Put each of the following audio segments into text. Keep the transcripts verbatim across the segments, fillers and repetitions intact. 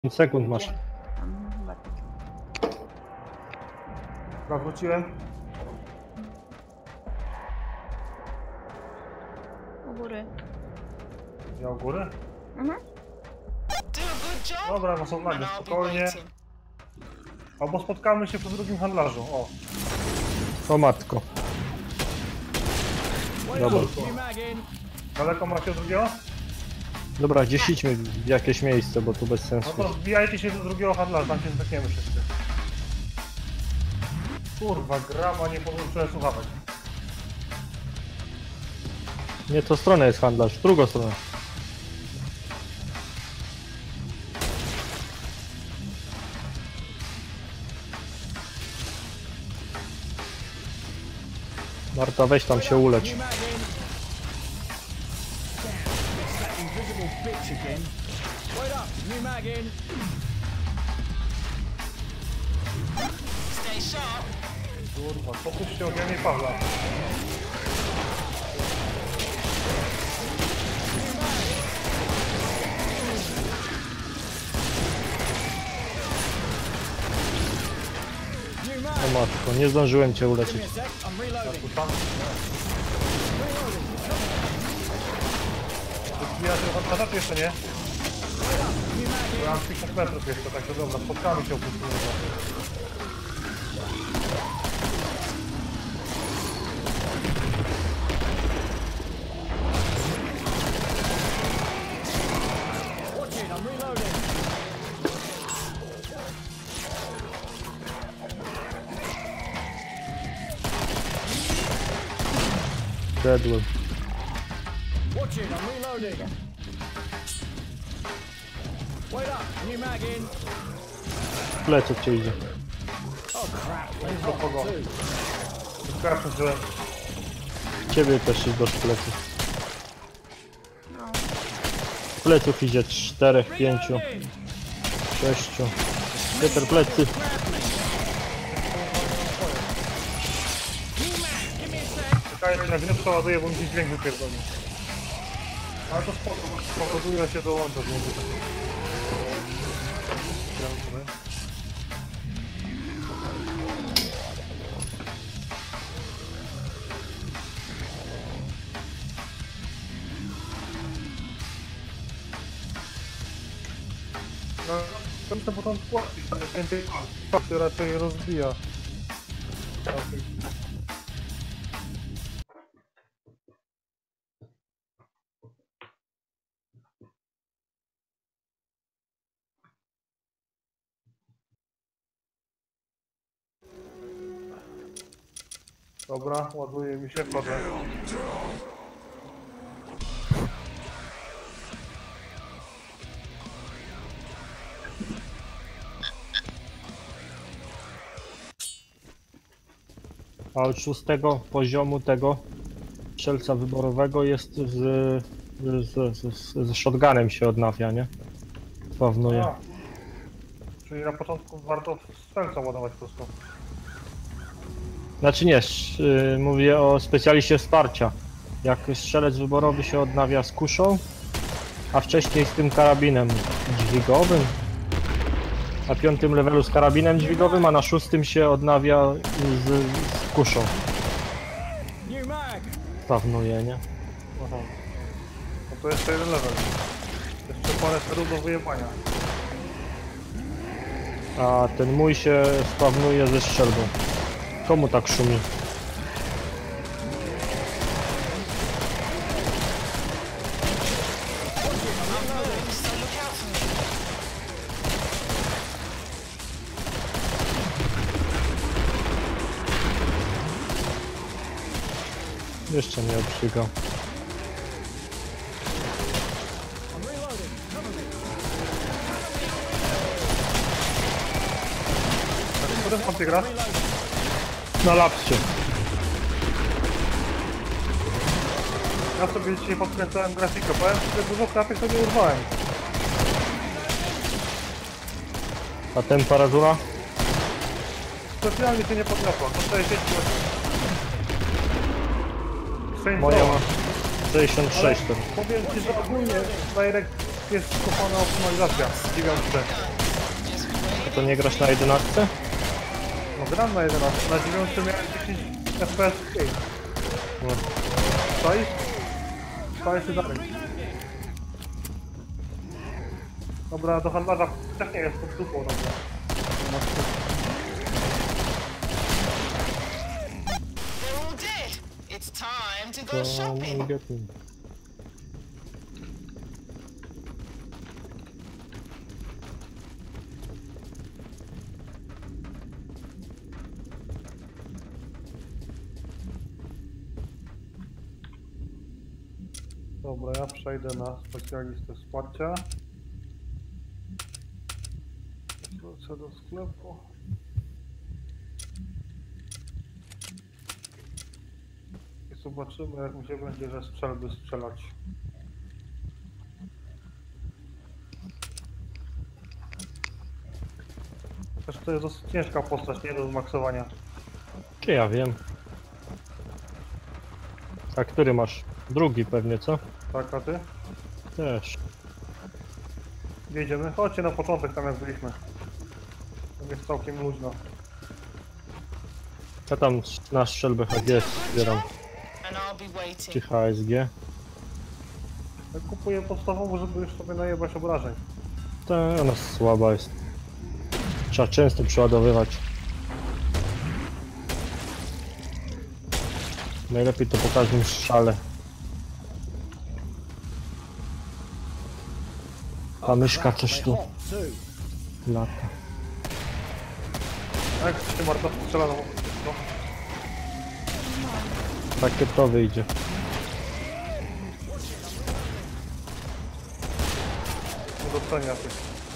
pięć sekund masz. Mhm, chyba tak. Dobra, wróciłem. U góry. Ja u góry? Mhm. Dobra, no są nagie, spokojnie. Albo spotkamy się przy drugim handlarzu, o. O matko. Dobra. Daleko macie od drugiego? Dobra, gdzieś idźmy w jakieś miejsce, bo tu bez sensu. No to wbijajcie się do drugiego handlarza, tam się zdechniemy wszyscy. Kurwa, grama, nie podłączyłem słuchawek. Nie, to stronę jest handlarz, w drugą stronę. Marta, weź tam się ulecz. Kurwa, fokus się ogień Pawła. O matko, nie zdążyłem cię uleczyć. Ja tu tam. Wbija się do handlarza, czy jeszcze nie? Ja mam pięćdziesiąt metrów jeszcze, tak to dobra, spotkamy się opuścimy. Deadwood. Watch it, I'm reloading. Wait up, new mag in. Pleców cię idzie. Oh crap, Nic do kogo. Skarpy wziąłem. Ciebie też idzie do pleców. No. Pleców idzie czterech, pięciu, reloading. sześciu. Peter, plecy. Czekaj, jak nie przeładuję, bo mi się dźwięk wypierdolnie. Ale to spoko, spokojnie się dołączę z muzyką. No, to jest na początku łatwiej, ale więcej się raczej rozbija. Dobra, ładuje mi się, wchodzę. A od szóstego poziomu tego strzelca wyborowego jest z, z, z, z, z shotgunem się odnawia, nie? Spawnuje. A, czyli na początku warto strzelca ładować po prostu. Znaczy nie, sz- y, mówię o specjaliście wsparcia. Jak strzelec wyborowy się odnawia z kuszą, a wcześniej z tym karabinem dźwigowym. Na piątym levelu z karabinem dźwigowym, a na szóstym się odnawia z, z kuszą. New mag. Spawnuje, nie? Aha. No to jeszcze jeden level. Jeszcze parę serów do wyjebania. A ten mój się spawnuje ze strzelbą. Komu tak szumi? Jeszcze nie obrzygał. I'm reloading. Cover me. W którym pan ty gra? Na lapsie. Ja sobie dzisiaj podkręcałem grafikę, powiem, że dużo kratek sobie urwałem. A temperatura? Specjalnie się nie podniosła, to sześćdziesiąt Moja ma sześćdziesiąt sześć. Powiem ci, że ogólnie Direct jest skopana optymalizacja w dziewiątce. to nie grasz na jedenastce? No gram na jedenaście, na dziewiątce miałem dziesięć F P S mniej. No. Czaisz? Czaisz się dalej. Dobra, do handlarza też nie jest pod dupą, dobra. They're all dead. It's time to To go shopping. get me. Dobra, ja przejdę na specjalistę wsparcia. Wrócę do sklepu. I zobaczymy, jak mi się będzie ze strzelby strzelać. Też to jest dosyć ciężka postać, nie do zmaksowania. Czy ja wiem. A który masz? Drugi pewnie, co? Tak, a ty? Też. Jedziemy. Chodźcie na początek, tam jak byliśmy. Tam jest całkiem luźno. Ja tam na strzelbę H G zbieram. And I'll be waiting. Czy H S G. Ja kupuję podstawową, żeby już sobie najebać obrażeń. Ta ona słaba jest. Trzeba często przeładowywać. Najlepiej to po każdym strzale. Ta myszka coś tu Hot too. lata. A jak się Marta strzela, no, no. Takie to wyjdzie. Nie docenia tych.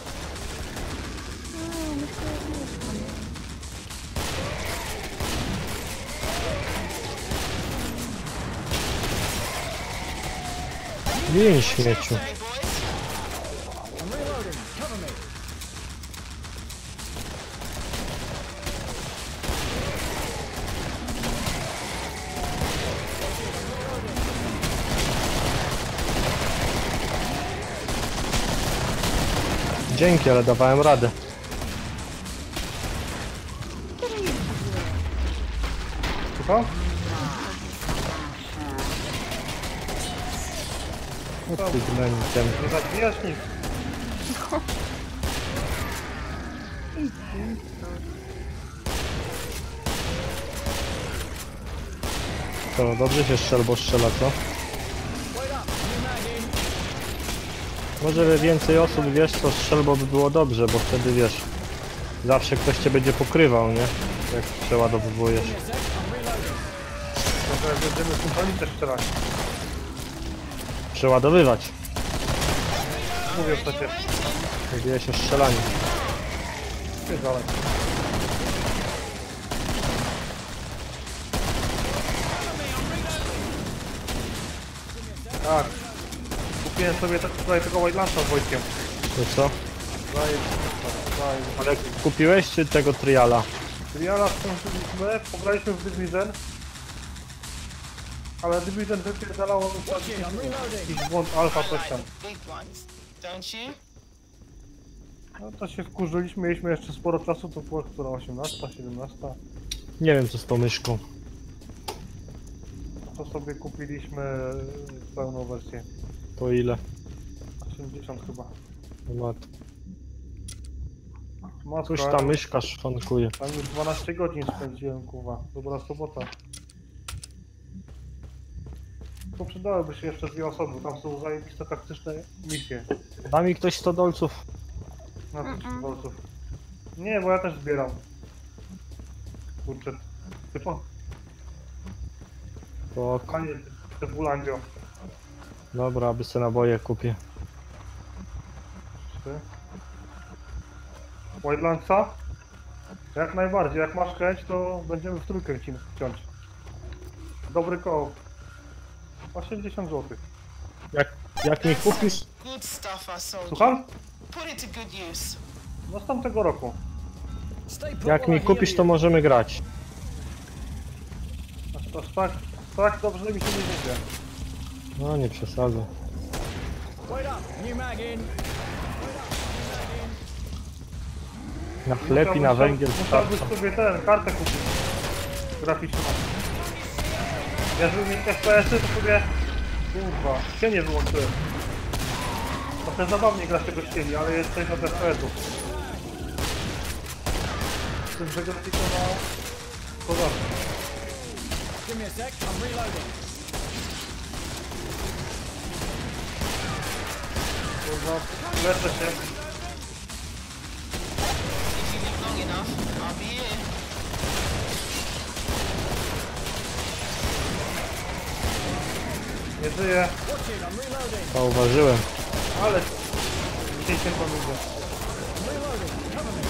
Gin śmieciu. Hey boys. I'm reloading. Cover me. Dzięki, ale dawałem radę. Słucham? No ty gnęciem. Nie zabijasz nic. To dobrze się strzelbo strzela, co? Wait up. New mag in. Może więcej osób, wiesz co, strzelbo by było dobrze, bo wtedy wiesz, zawsze ktoś cię będzie pokrywał, nie? Jak przeładowujesz. Give me a sec. I'm reloading. Może jak będziemy synchronicznie strzelać. Przeładowywać. Mówię przecież. Mówiłeś o strzelaniu. Nie dalej. Tak. Kupiłem sobie te- tutaj tego White Lance'a z wojskiem. To co? Daję, daję. Ale kupiłeś czy tego triala? Triala skończyliśmy, pograliśmy w Division. Ale Division wypierdalało mi Watch it. I'm reloading. jakiś błąd alfa coś Like tam. the big ones, don't you? No to się wkurzyliśmy, mieliśmy jeszcze sporo czasu, to była która osiemnasta, siedemnasta. Nie wiem co z tą myszką. To sobie kupiliśmy pełną wersję. Po ile? osiemdziesiąt chyba. Mat. Matka, Coś ta myszka szwankuje. tam już dwanaście godzin spędziłem, kuwa. Dobra sobota. To przydałyby się jeszcze dwie osoby, tam są zajebiste taktyczne misje. Da mi ktoś sto dolców. Na tych bolców. Nie, bo ja też zbieram. Kurczę. Typo. To Panie, te Bulandio. dobra, aby se naboje kupię. Trzy. Wildlandsa? Jak najbardziej, jak masz chęć, to będziemy w trójkę ci wciąć. Dobry koło. osiemdziesiąt złotych. Jak, jak mi kupisz, Good stuff I sold you. Słucham? Put it to good use. No z tamtego roku. Stay put jak while mi I heal kupisz to you. możemy grać. Aż, aż tak, tak dobrze mi się nie dzieje. No nie przesadzę. Wait up. New mag in. Na chleb i na węgiel Musiałbyś starczą. sobie ten, kartę kupić. Graficzną. Ja żeby mieć F P S-y to sobie... Kurwa, cienie wyłączyłem. Trochę zabawnie gra się bez cieni, ale jest sześćdziesiąt F P S-ów. Z tym, że grafika ma... Poważnie. Give me a sec. I'm reloading. Kurwa, leczę się. If you live long enough, I'll be here. Nie żyję, Watch it. I'm reloading. Zauważyłem. ale... Dzisiaj się pomogę. I'm reloading. Cover me.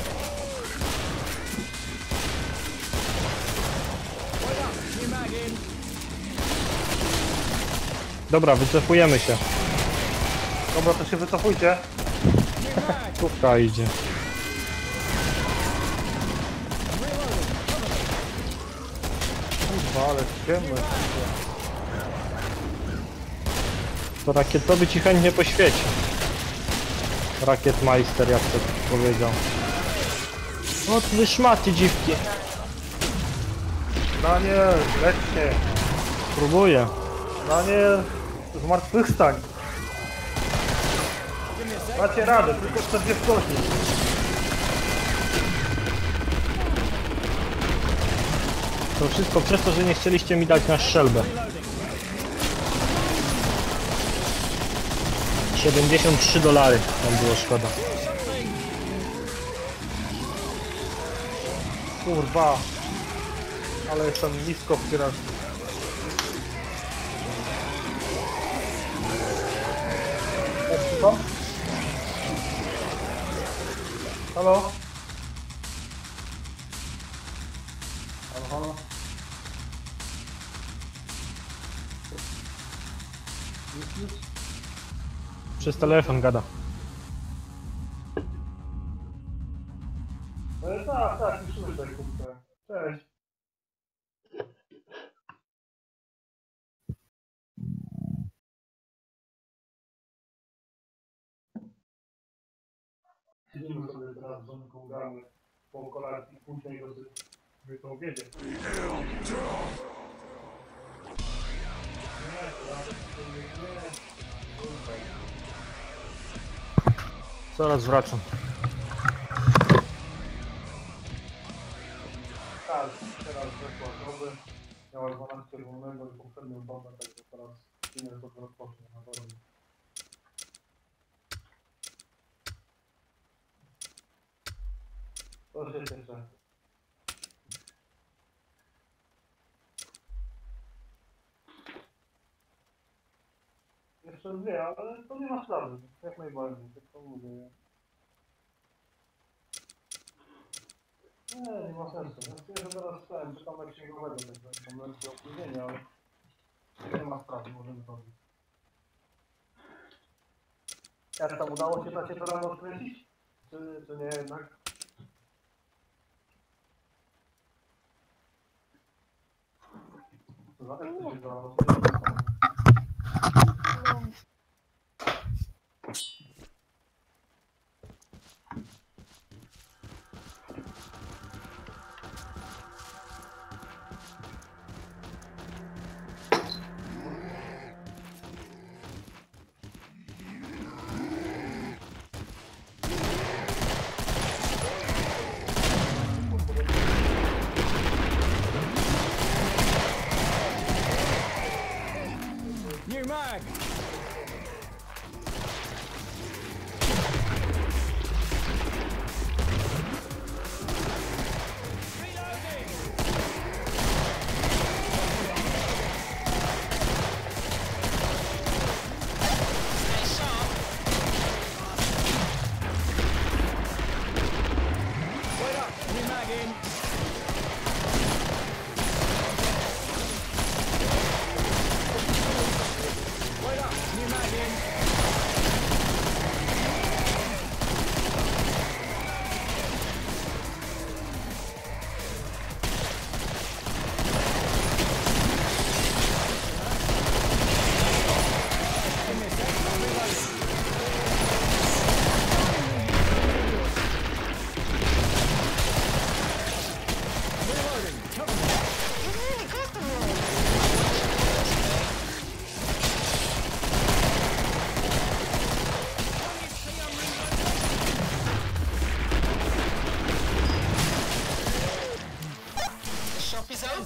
Wait up. New mag in. Dobra, wycofujemy się. Dobra, to się wycofujcie. New mag. Tówka idzie. I'm reloading. Cover me. Kurwa, ale ciemno. To rakietowy ci chętnie poświeci. Rakietmeister, jak to powiedział. No ty szmaty dziwki. Daniel, leć się. Próbuję. Daniel, zmartwychwstań. Give me a sec. Dacie radę, tylko czterdzieści osiem. To wszystko przez to, że nie chcieliście mi dać na strzelbę. siedemdziesiąt trzy dolary tam było szkoda. Kurwa. Ale jestem nisko w tirażu. Jak słucham? Halo? Halo, halo? Już, już? Przez telefon gada. E, tak, tak, już tutaj kupę. Cześć. Siedzimy sobie teraz z żonką, gramy po kolacji, później do to obiedzie. Zaraz wracam. Tak, teraz weszła doby. Miała dwanaście wolnego i poprzednią dobę, także teraz inne to rozpocznie na dole. To się cieszę. Jeszcze dwie, ale to nie ma śladu, jak najbardziej, tak to mówię. Nie, nie ma sensu. Ja chcę, że teraz stałem, czytam na księgowego, także mam lekkie opóźnienie, ale nie ma sprawy, możemy zrobić. Jak tam udało się tacie to rano odkręcić? Czy, czy nie jednak? To znaczy, że się udało.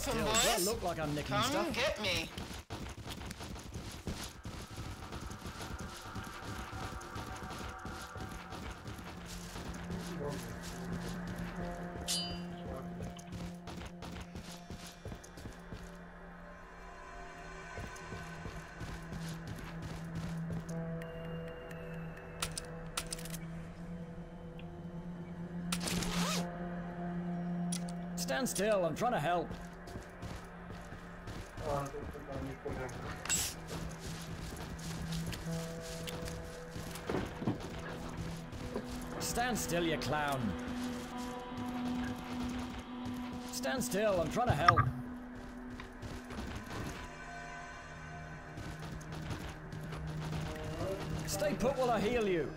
open, still. Do I boys. look like I'm nicking Come stuff? get me. Stand still, I'm trying to help. A, to jest tam niespodzianka. Stand still, you clown. Stand still, I'm trying to help. Stay put while I heal you.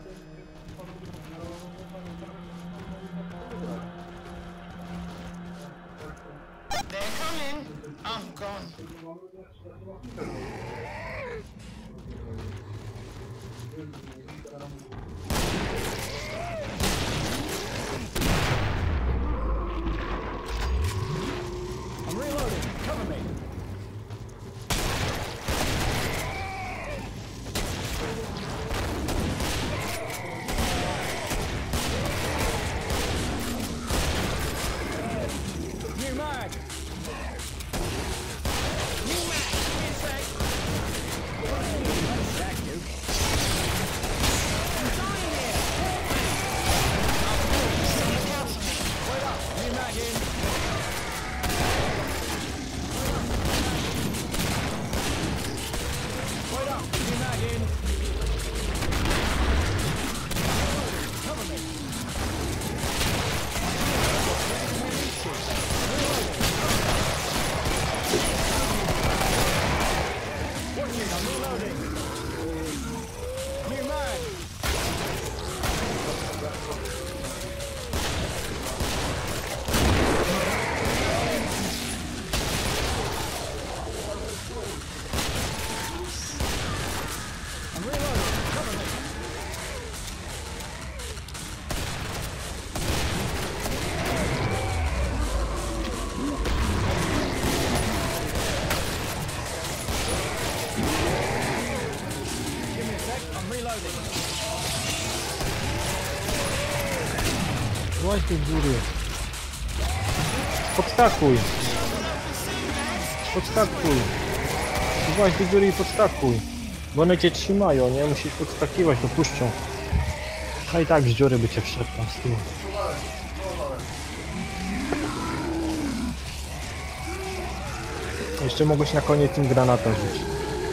They're coming. I'm gone. I'm reloading. Cover me. New mag. Jack, you. Wait up. New mag in. Wait up. New mag in. Cover me. Watching, I'm reloading. New mag. I'm reloading. Cover me. Give me a sec. I'm reloading. Właśnie do góry. Podskakuj. Podskakuj. Właśnie do góry i podskakuj. Bo one cię trzymają, nie? Musisz podskakiwać, to puszczą. A i tak z dziury by cię wszedł tam z tyłu. Jeszcze mogłeś na koniec tym granata rzucić.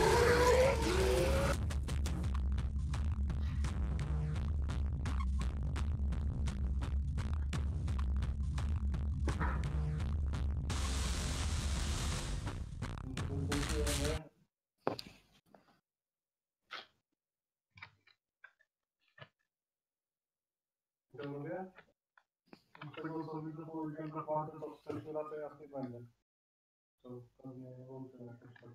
Ja mówię? Z tego co widzę po weekendach mam to wstępne lata ja nie będę. To pewnie łączę jakoś tak.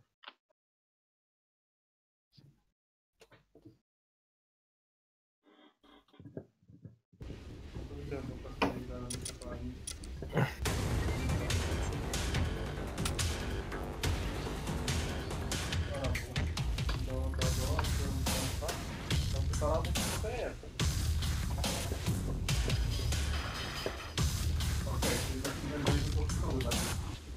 To widzę, bo tak nie grałem ani. Do, do, do, do, do, do, do, to jest. Okej, czyli taki będzie wypoczynkowy, tak?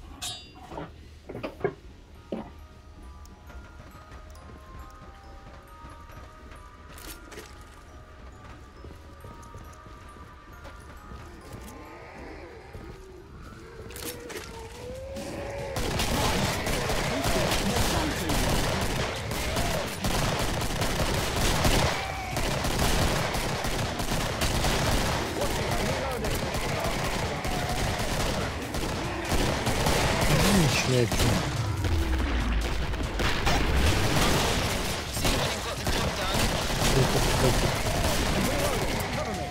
Śmieci. See when you got the job done. Cover me.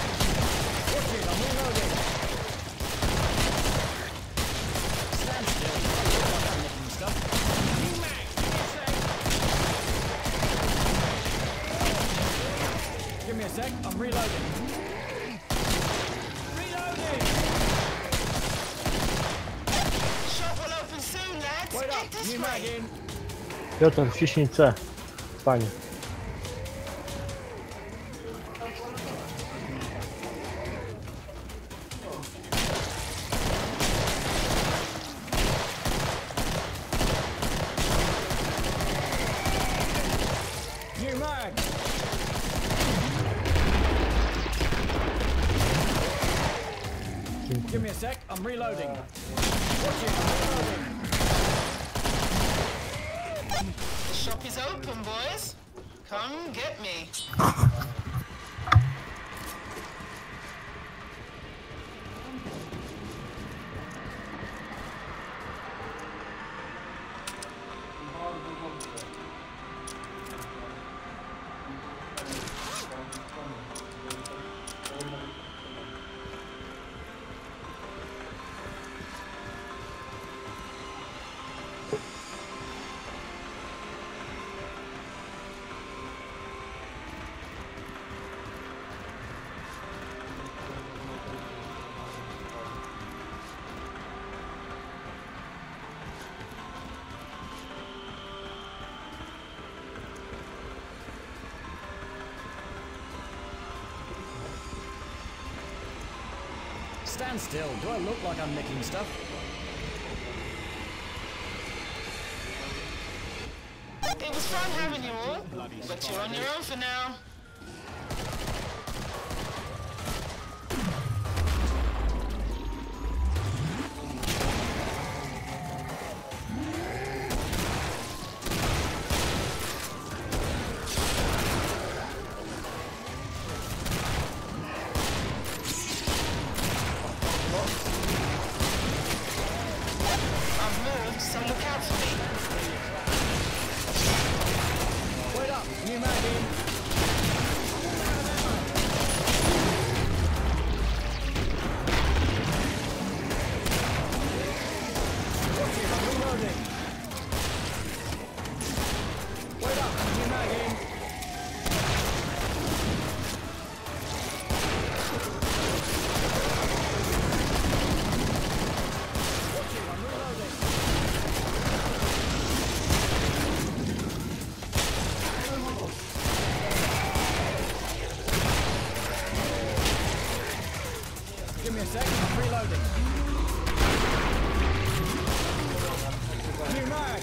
Watching, I'm reloading. Stand still. New mag in. Piotr, wciśnij C. Panie. New mag. Give me a sec. I'm reloading. Watch it. I'm reloading. The shop is open, boys. Come get me. Stand still. Do I look like I'm nicking stuff? It was fun having you all, but you're on your own for now. I've moved, so look out for me. Wait up. New mag in. Watch it. I'm reloading. Wait up. New mag in. Watch it. I'm reloading. Give me a sec. I'm reloading. New mag.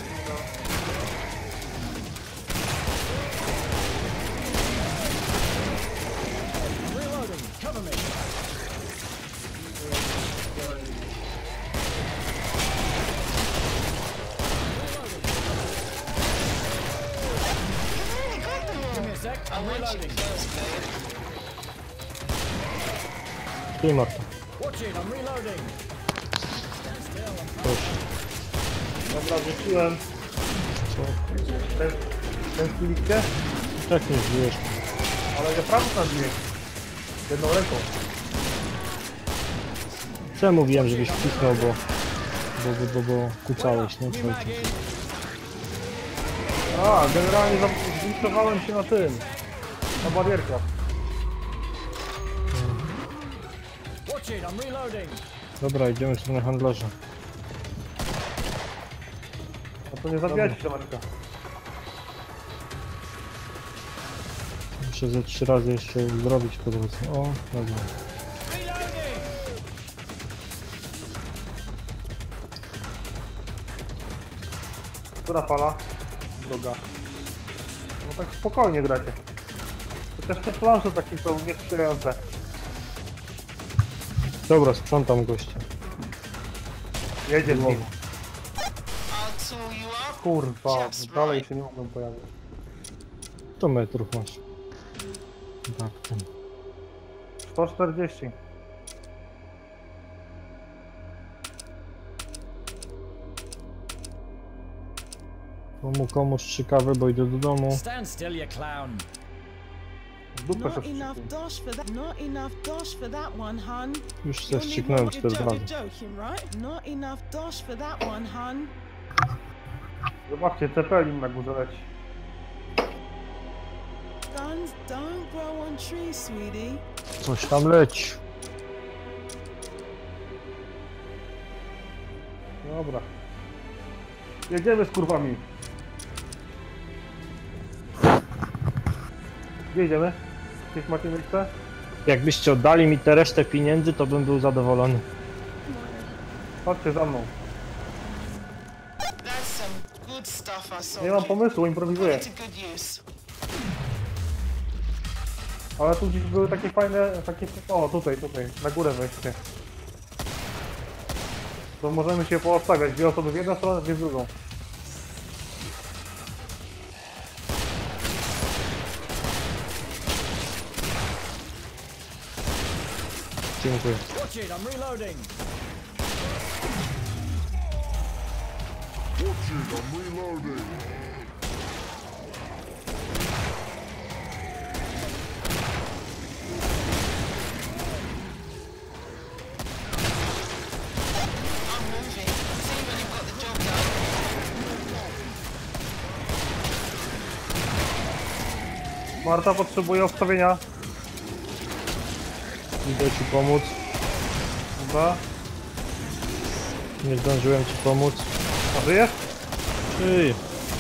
I'm reloading. Cover me. Give me a sec. I I'm want you reloading. close, babe. Ty, Marta. Watch it. I'm reloading. Stand still. I'm Proszę. Dobra, rzuciłem. Ten, ten chwilkę, Tak nie zbijesz. ale ja prawo na dźwięk. Jedną ręką. Co mówiłem, żebyś wcisnął, bo... Bo, bo, bo, bo kucałeś, nie? New Cały mag czas. in. A, generalnie zlimitowałem się na tym. Na barierkach. Watch it. I'm reloading. Dobra, idziemy w stronę handlarza. No to nie zabijajcie się, Marka. Muszę ze trzy razy jeszcze zrobić po drodze. O, dobra. Reloading. Która fala? Droga. No tak spokojnie gracie. Chociaż te plansze takie są niesprzyjające. Dobra, sprzątam gościa. Jedzie z nim. I'll tool you up. Kurwa, Just dalej right. się nie mogłem pojawić. sto metrów masz. Tak, ten. sto czterdzieści. Komu komuś trzy kawy, bo idę do domu. Stand still, you clown. W dupę Not sobie enough wstrzyknął. dosh for that. Not enough dosh for that one, hun. Już się You'll need strzyknąłem more- cztery you're, jo- razy. you're joking, right? Not enough dosh for that one, hun. Zobaczcie, Cepelin na górze leci. Guns don't grow on trees, sweetie. Coś tam leci. Dobra. Jedziemy z kurwami. Gdzie jedziemy? Gdzieś macie miejsce? Jakbyście oddali mi tę resztę pieniędzy, to bym był zadowolony. Chodźcie za mną. That's some good stuff I sold Nie mam you. pomysłu, Put improwizuję. it to good use. Ale tu gdzieś były takie fajne, takie... O, tutaj, tutaj, na górę weźcie. To możemy się poobstawiać, dwie osoby w jedną stronę, dwie w drugą. Dziękuję. Watch it, I'm reloading. I'm moving. See when you've got the job done. Marta potrzebuje obstawienia. Idę ci pomóc. Dobra. Nie zdążyłem ci pomóc. A żyjesz? Ty.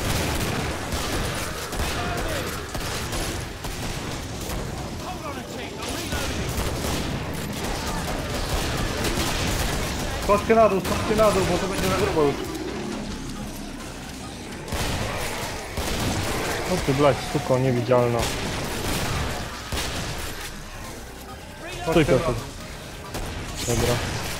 Chodźcie na dół, chodźcie na dół, bo to będzie na grubo już. O ty blać, suko, niewidzialna. Stój Chodźcie na tu. dół. Dobra.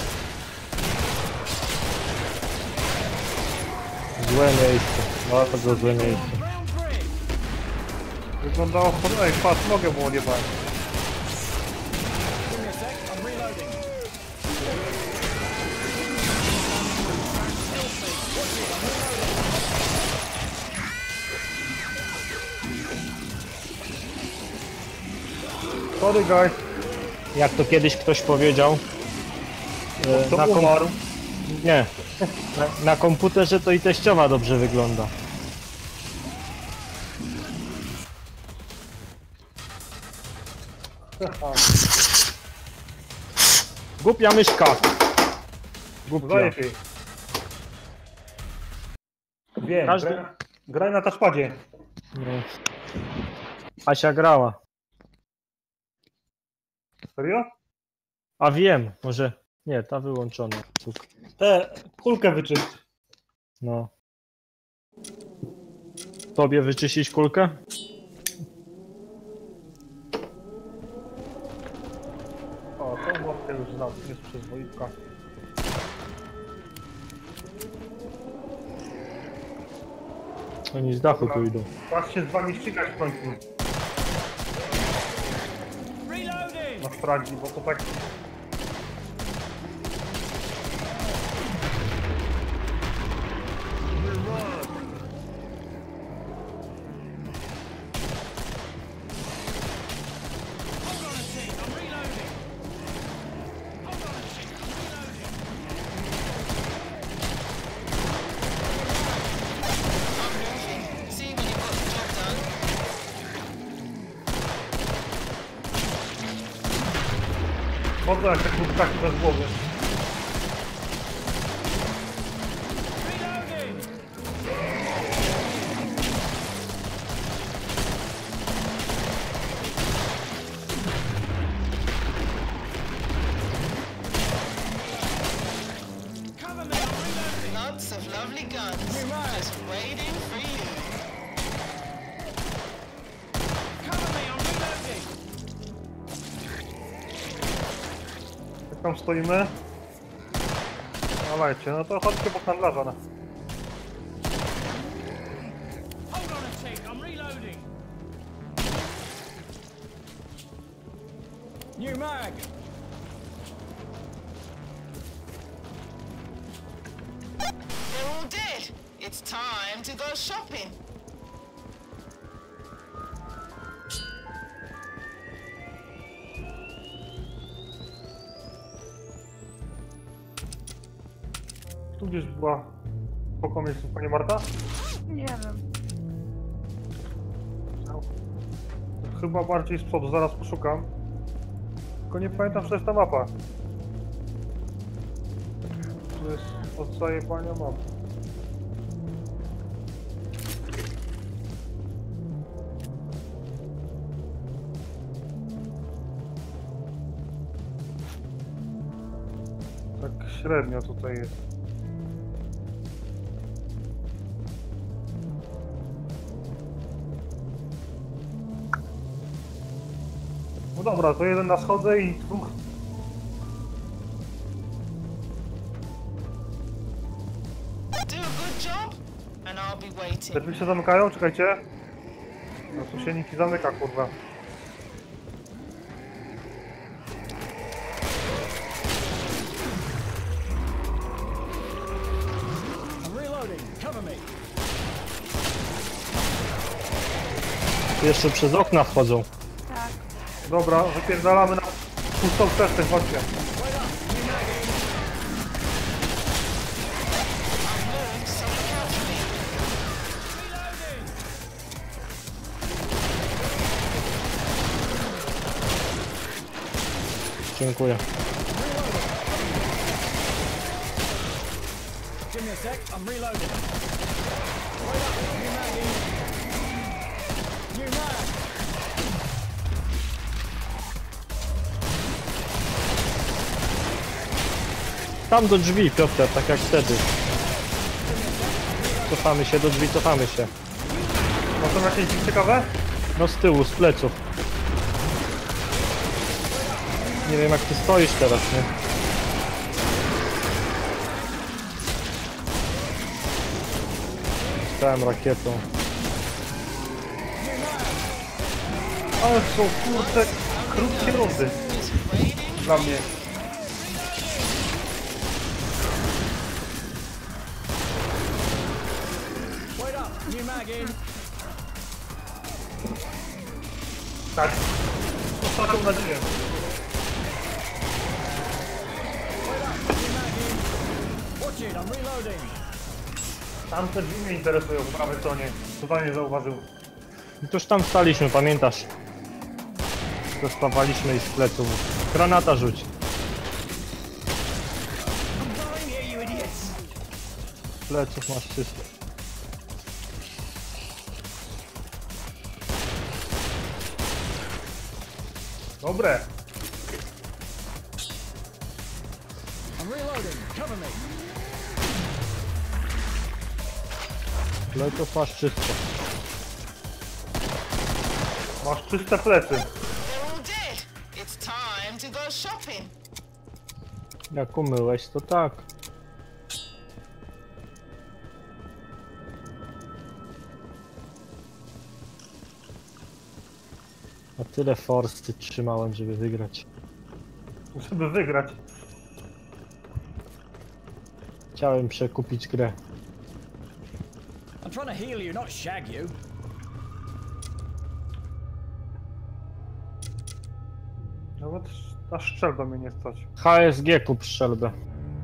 Złe miejsce. Bardzo złe miejsce. Round three. Wyglądało... Ej, patrz, nogę było nie bać. Give me a sec, I'm reloading. Sorry guys, Jak to kiedyś ktoś powiedział, e, to na, kom umarł. nie, na, na komputerze to i teściowa dobrze wygląda. Głupia myszka. Głupia. Zajebie. Wiem, Każdy- graj, graj na touchpadzie. No. Asia grała. Serio? A wiem, może... Nie, ta wyłączona. Cuk. Te, kulkę wyczyść. No. Tobie wyczyścić kulkę? O, tą łapkę już znam, jest przyzwoitka. Oni z dachu tu idą. Patrz się z wami ścigać w końcu Reloading. na fragi, bo to tak... I'm moving. See when you've got the job done. Chodzę jak te kurczaki bez głowy. Reloading. Cover me, I'm reloading. Lots of lovely guns. New mag. Just waiting for you. Cover me, I'm reloading. Jak tam stoimy? Dawajcie, no to chodźcie po handlarza. No. Hold on a tick, I'm reloading. New mag. They're all dead. It's time to go shopping. Tu gdzieś była spoko miejsce, pani Marta? Nie wiem. Chyba bardziej z przodu, zaraz poszukam. Tylko nie pamiętam, co jest ta mapa. To jest od zajebania mapy. Tak średnio tutaj jest. No dobra, to jeden na schodze i dwóch. Do a good job, and I'll be Te waiting. drzwi się zamykają? Czekajcie. No tu się nikt nie zamyka, kurwa. I'm reloading. Cover me. Jeszcze przez okna wchodzą. Tak. Dobra, wypierdalamy na pustą przestrzeń, chodźcie. Wait up. New mag in. I've moved, so look out for me. Reloading. Dziękuję. Give me a sec. I'm reloading. Wait up. New mag in. New mag. Tam do drzwi, Piotr, tak jak wtedy. Cofamy się do drzwi, cofamy się. No są jakieś drzwi ciekawe? No z tyłu, z pleców. Nie wiem jak ty stoisz teraz, nie? Dostałem rakietą. Ale są kurczę krótkie rundy Just waiting. dla mnie. Wait up. New mag in. Tak. Ostatnią nadzieję. Wait up. New mag in. Watch it. I'm reloading. Tamte drzwi mnie interesują po prawej stronie. Tutaj nie zauważył. I tuż tam staliśmy, pamiętasz? Dostawaliśmy ich z pleców. Granata rzuć. I'm going here, you idiots. Z pleców masz czysto. Dobre. I'm reloading. Cover me. Z pleców masz czysto. Masz czyste plecy. They're all dead. It's time to go shopping. Jak umyłeś, to tak. A tyle forsty trzymałem, żeby wygrać. Żeby wygrać. Chciałem przekupić grę. I'm trying to heal you, not shag you. Nawet ta strzelba mnie nie stać. H S G kup strzelbę.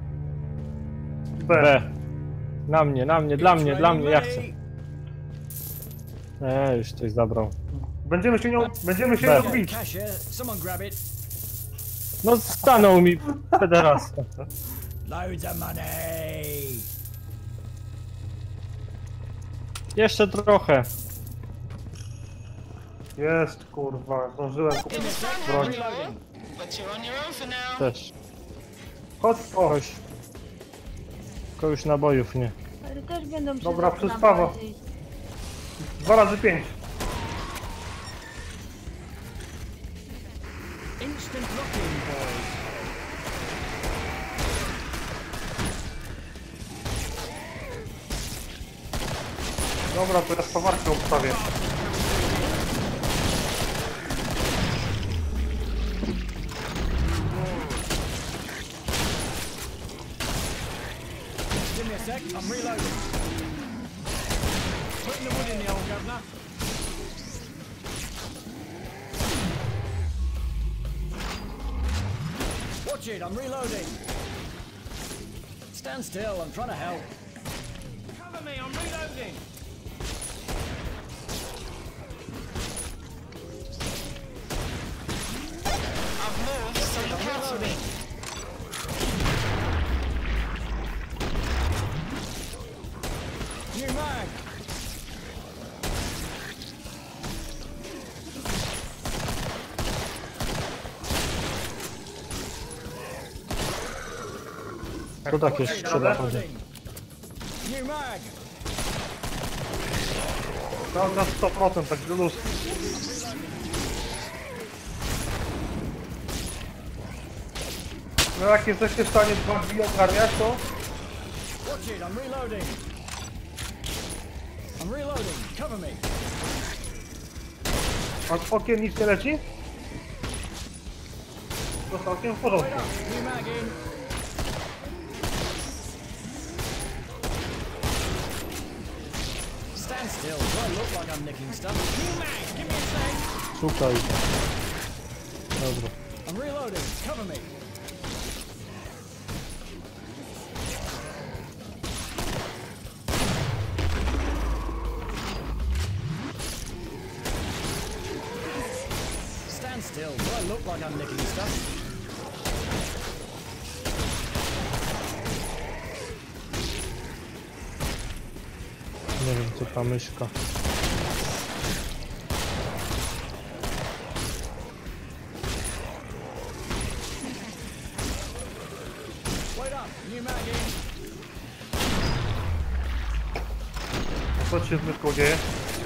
B. B. Na mnie, na mnie, dla mnie, dla mnie, ja chcę. Ready? Eee, już coś zabrał. Będziemy się nią, będziemy się B. nią bić. Cash here. Someone grab it. No stanął mi federasta. Loads of money. Jeszcze trochę. Jest, kurwa, zdążyłem kupić In the front broń. have you all, but you're on your own for now. Też. Chodź, o, Kogoś... Tylko już nabojów nie. Ale też będą przez Dobra, okna przyspawa. bardziej. dwa razy pięć. Instant locking, boys. Dobra, to ja spawarkę obstawię. Give me a sec. I'm reloading. Putting the wood in the old governor. Watch it. I'm reloading. Stand still. I'm trying to help. Cover me. I'm reloading. I've moved, so look out for me. New mag. To takie strzela chodzi. Reloading. New mag. No na sto procent, tak luz. No jak jesteście w stanie dwa drzwi ogarniać, to... Watch it, I'm reloading. I'm reloading. Cover me. A z okiem nic nie leci? To całkiem w porządku. New mag in. Stand still. Do I look like I'm nicking stuff? New mag. Give me a sec. Szukaj. Dobra. I'm reloading. Cover me. Stand still. Do I look like I'm nicking stuff? Nie wiem co ta myszka. Wait up. New mag in. A co ci się z myszką dzieje?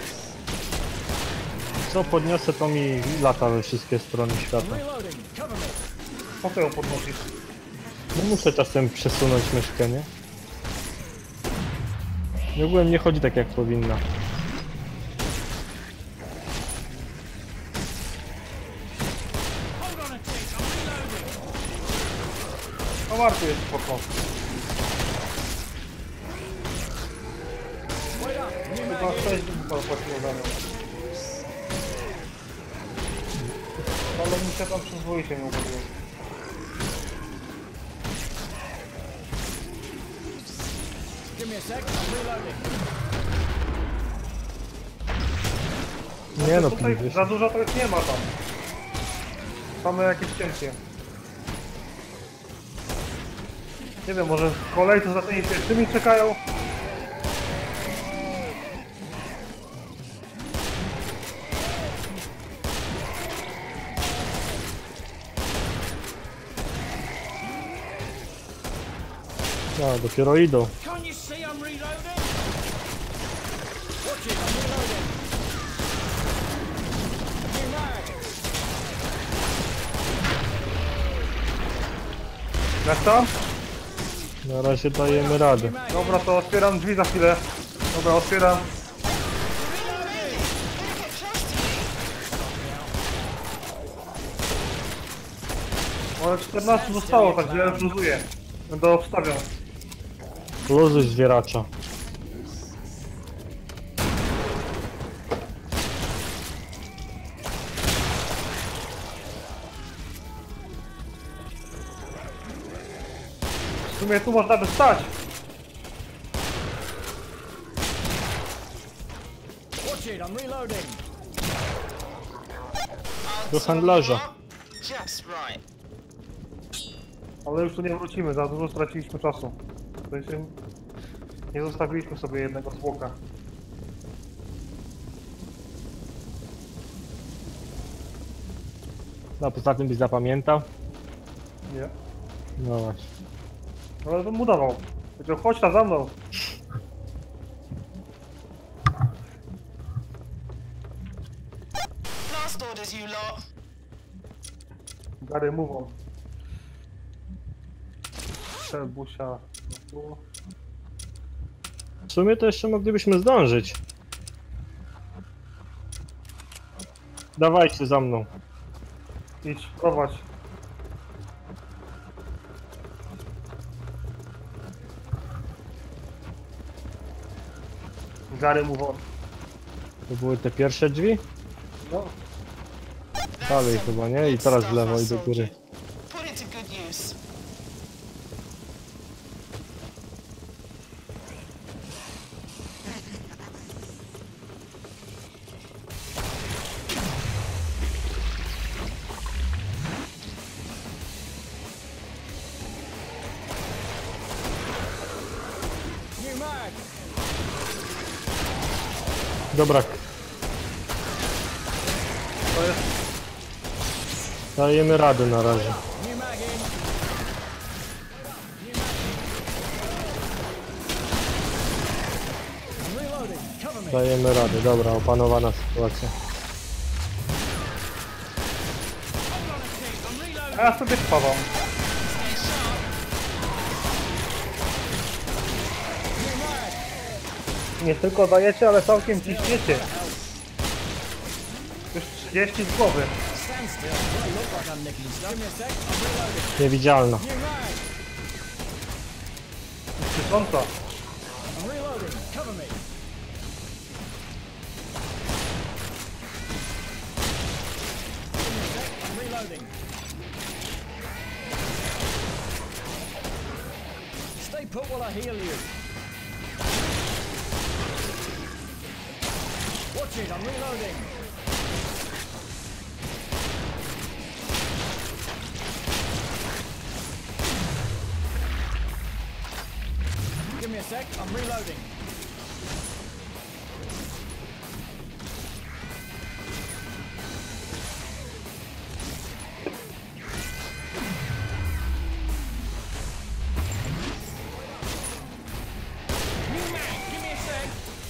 Co podniosę to mi lata we wszystkie strony świata. Reloading. Cover me. Po co ją podnosisz? No muszę czasem przesunąć myszkę, nie? W ogóle nie chodzi tak jak powinna. Hold on a tick. I'm reloading. No warto jest po prostu. Wait up. New Chyba mag in. sześć dni płaciło za nią. Ale mi się tam przyzwoicie nie urodziło. Give me a sec. I'm reloading. Nie no, Tutaj wiesz. za dużo to już nie ma tam. Same jakieś cienkie. Nie wiem, może w kolejce za tymi pierwszymi czekają? A, dopiero idą. Can't you see I'm reloading? Watch it, I'm reloading. New mag. Jak tam? Na razie dajemy radę. New mag. Dobra, to otwieram drzwi za chwilę. Dobra, otwieram. Ale czternaście zostało, także ja już luzuję. Będę obstawiał. Luzuj zwieracza. W sumie tu można by stać. Watch it, I'm reloading. Do handlarza. Just right. Ale już tu nie wrócimy, za dużo straciliśmy czasu. W sensie nie zostawiliśmy sobie jednego zwłoka. No poza tym byś zapamiętał. Nie. No właśnie. Ale bym mu dawał. Powiedział, chodź tam za mną. Last orders, you lot. Gary, move on. Busia. Tu. W sumie to jeszcze moglibyśmy zdążyć. Dawajcie za mną. Idź, prowadź. Gary, move on. To były te pierwsze drzwi? No. Dalej chyba, nie? I teraz w lewo i do góry. Put it to good use. New mag. Dobra, To jest... dajemy radę na razie. New mag in. me. Dajemy radę, dobra, opanowana sytuacja. A ja sobie spawam. Nie tylko dajecie, ale całkiem ciśniecie. Już trzydzieści z głowy. Stand still. Do I look like I'm nicking stuff? Give me a sec. I'm reloading. Niewidzialna. New mag. Krzycząca. I'm reloading. Cover me. Give me a sec. I'm reloading. Stay put while I heal you. Watch it. I'm reloading. Give me a sec, I'm reloading. New mag, give me a sec.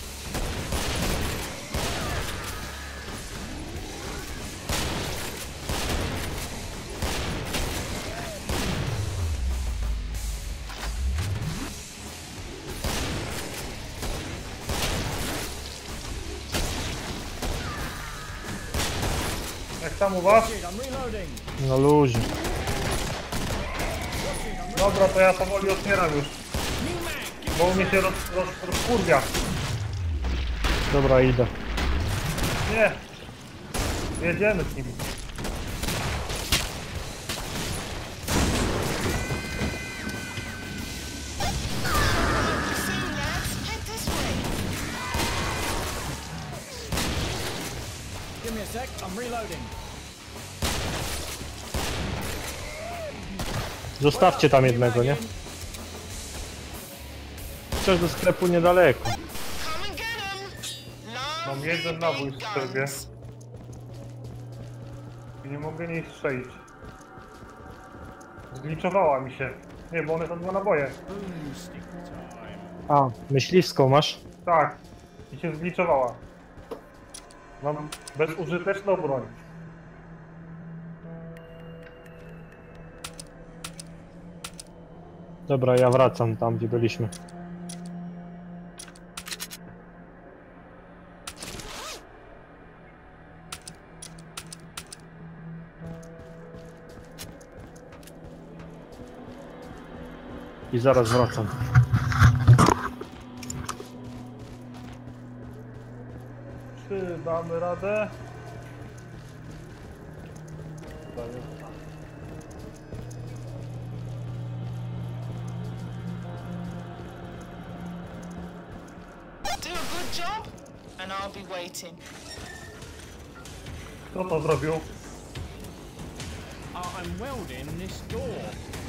Jak tam u was? Shit, I'm reloading. No luzie. Dobra, to ja powoli otwieram już. Bo u mnie się roz, roz, rozkurwia. Dobra, idę. Nie. Jedziemy z nimi. Soon, lads. Head this way. Give me a sec, I'm reloading. Zostawcie tam jednego, nie? Chociaż do sklepu niedaleko. Come and get 'em. Mam Long jeden nabój w big sklepie. guns. I nie mogę niej strzelić. Zgliczowała mi się. Nie, bo one są dwa naboje. A, myśliwską masz? Tak. I się zgliczowała. Mam bezużyteczną broń. Dobra, ja wracam tam, gdzie byliśmy. I zaraz wracam. Czy damy radę? Do a good job, and I'll be waiting. Kto to zrobił? Uh, I'm welding this door.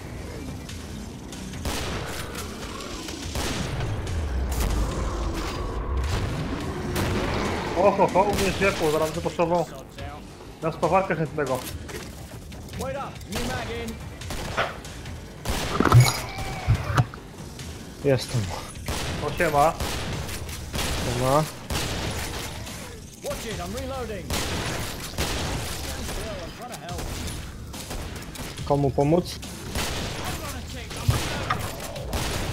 Oho, ho, u mnie ciepło, zaraz będę potrzebował Sods out. na spawarkę chętnego. Wait up, new mag in. Jestem. O, siema. Dobra. Watch it, I'm reloading. Stand still, I'm trying to help. Komu pomóc? I'm gonna check, I'm reloading.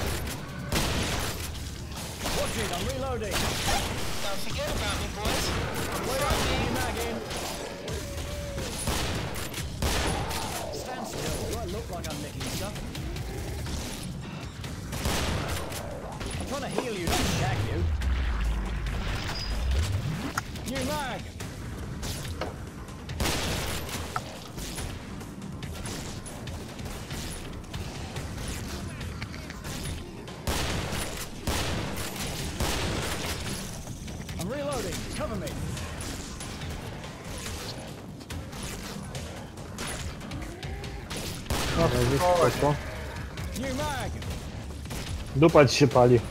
Watch it, I'm reloading. Don't forget about me, boys. Wait up, new mag in. Stand still, do I look like I'm nicking stuff? I'm trying to heal you, not shag you. New mag! I'm reloading, cover me. No, spoko. New mag! Dupa ci się pali.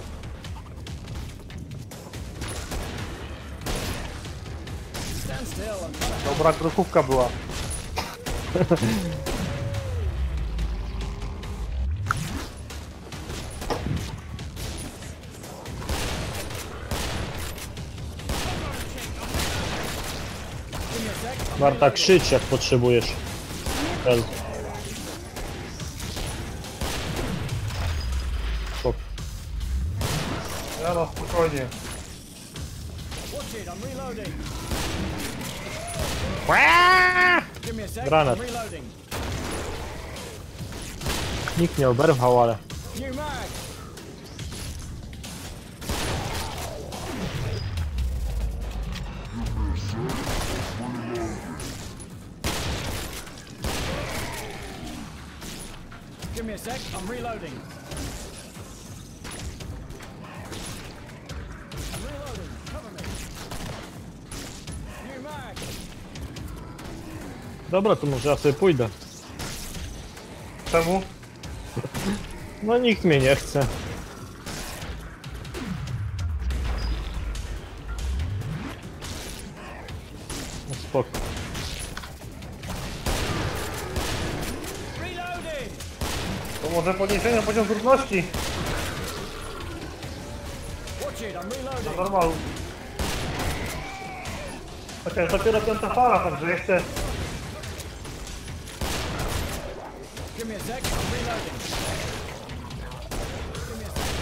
Stand still, I'm trying to Dobra krokówka była. Marta, krzycz jak potrzebujesz. El. Spok. Ja no, spokojnie. Watch it, I'm reloading. Give me a sec, Granat. I'm reloading. Nikt nie oberwał, ale... New mag. Give me a sec, I'm reloading. I'm reloading, cover me. New mag. Dobra, to może ja sobie pójdę. Czemu? No nikt mnie nie chce. No spoko. Reloading. To może podniesienie poziom trudności. Watch it, I'm Na reloading. normalu. Chociaż dopiero piąta fala, także jeszcze... Give me a sec, I'm reloading. Give me a sec.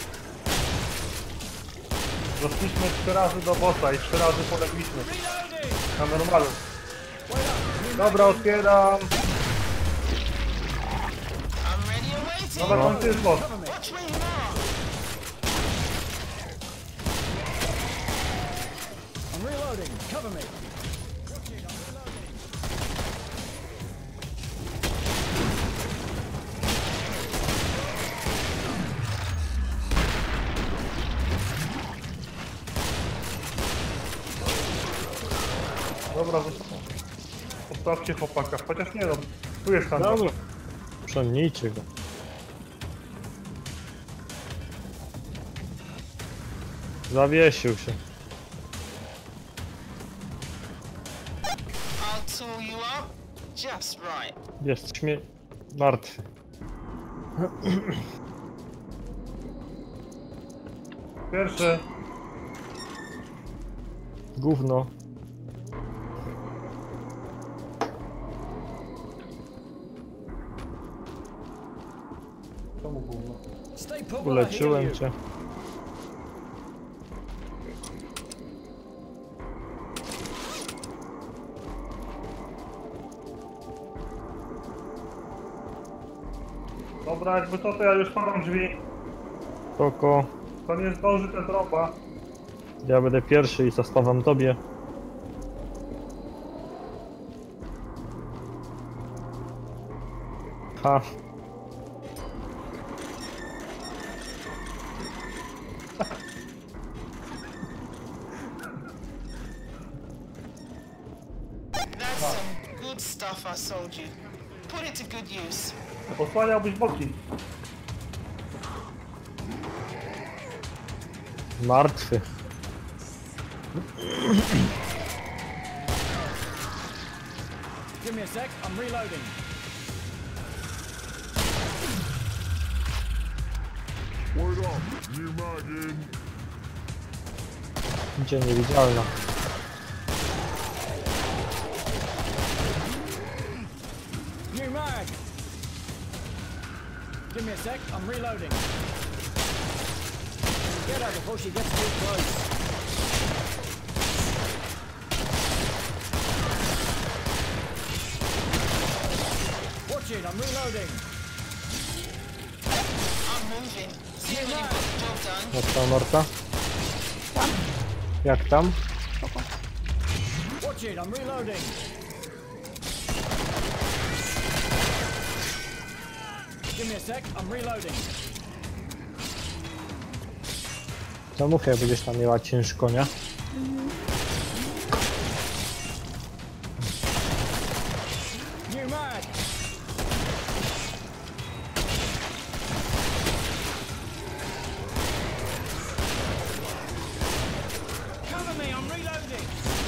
Doszliśmy trzy razy do bossa i trzy razy polegliśmy. Reloading. Na normalu. Wait up. New Dobra, otwieram. I'm ready and waiting. Dobra, kończy jest boss. cover me. Watch where you are. I'm reloading. Cover me. Watch it, I'm reloading. Dobra, postawcie chłopaka. Chociaż nie no, tu jest handel. Dobra. Przemnijcie go. Zawiesił się. I'll tool you up just right. Jest śmie... martwy. Pierwszy. Gówno. Czemu gówno? Stay put while I heal Uleczyłem you. cię. Dobra, jakby to, to ja już padam drzwi. Spoko. To nie zdąży ten trąba. Ja będę pierwszy i zostawiam tobie. Ha. That's some good stuff I sold you. Put it to good use. Posłaniałbyś boki. Martwy. Give me a sec, I'm reloading. Wait up, new mag in. Gdzie niewidzialna. New mag. Give me a sec, I'm reloading. Get her before she gets too close. Watch it, I'm reloading. I'm moving. See when you've got the job done. Jak tam, Marta? Jak tam? Watch it, I'm reloading. Give me a sec, I'm reloading. To mów, jak będziesz tam miała ciężko, nie? New mag. Cover me, I'm reloading.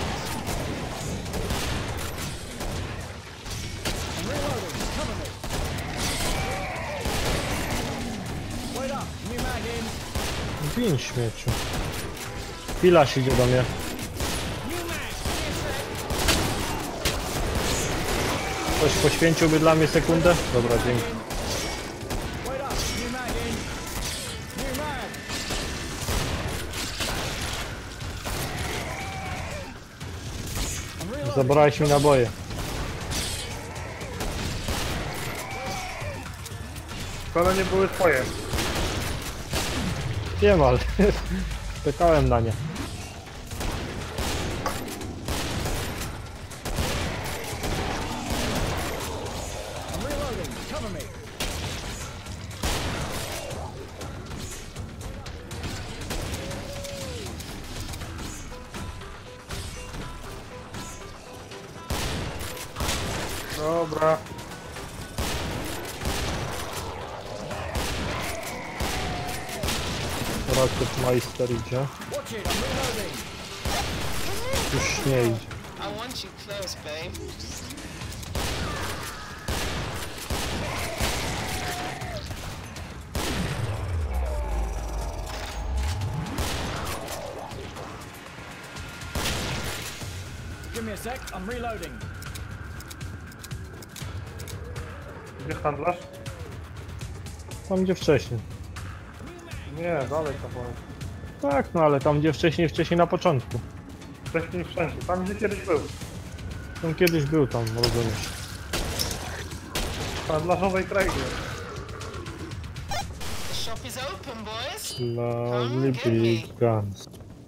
I'm reloading, cover me. Wait up, new mag in. Win, śmieciu. Chwila idzie do mnie. New mag, give me a sec. Ktoś poświęciłby dla mnie sekundę? Dobra, dzięki. Wait up. New mag in. New mag. I'm reloading. Zabrałeś mi naboje. Ale nie były twoje. Wiem, ale czekałem na nie. I'm reloading. Cover me. Dobra. Rocket Meister idzie. Watch it. I'm reloading. Już nie idzie. I want you close, babe. Give me a sec. I'm reloading. Gdzie handlarz? Tam gdzie wcześniej. Nie, dalej kawałek. Tak, no ale tam gdzie wcześniej, wcześniej na początku. Wcześniej wszędzie. Tam gdzie kiedyś był. Tam kiedyś był tam, rozumiesz. W handlarzowej krainie. The shop is open, boys. Lovely big guns.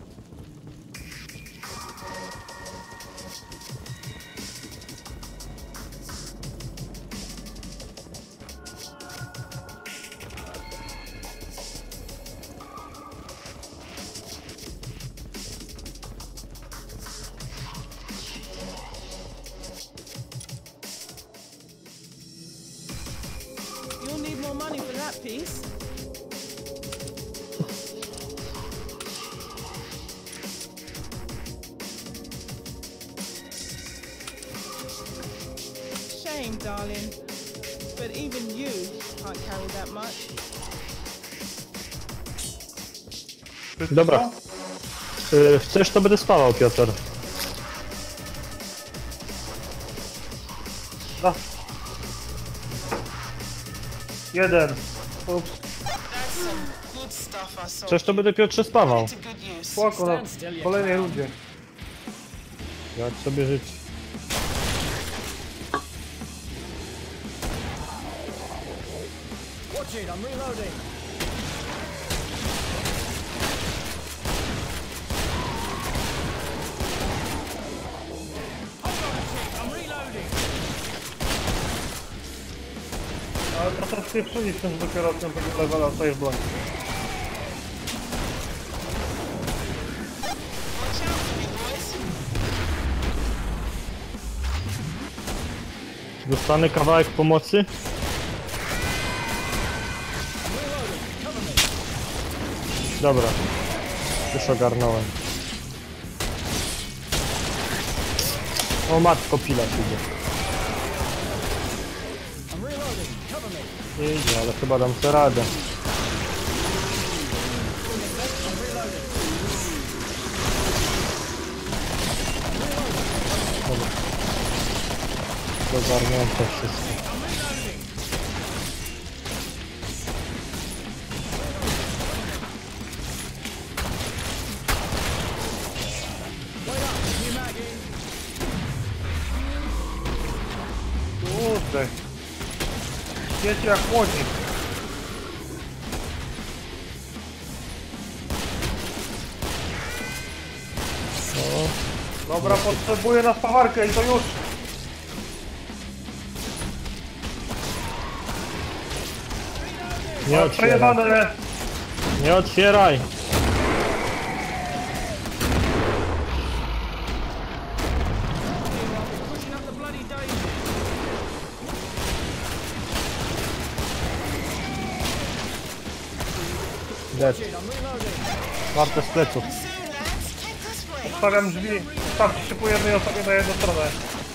You'll need more money for that piece. Shame, darling. But even you can't carry that much. Dobra. Y, chcesz, to będę spawał, Piotr. No. Jeden. Ups. That's some good stuff I saw. Chcesz, to będę, Piotrze, spawał. To good use. Spoko, no. Stand still, you Kolejnej clown. rundzie. Jak sobie żyć. Watch it. I'm reloading. Hold on a tick. I'm reloading. Ale to troszkę przynieść ten dopiero od tego levela, co jest broń. Watch out for me, boys. Dostanę kawałek pomocy? Dobra. Już ogarnąłem. O matko, pila idzie. I'm reloading. Cover me. Idzie, ale chyba dam sobie radę. Dobra. Ogarnięte wszystko. New mag in. Kurde. Świeci jak młodzik. Dobra, potrzebuję na spawarkę i to już. Nie otwieraj. Przejebane. Nie otwieraj. Pushing up the bloody daisy. Dead. Shit, I'm reloading. Warte z pleców. Soon, lads. Head this way. Stawiam drzwi. Stawcie się po jednej osobie na jedną stronę.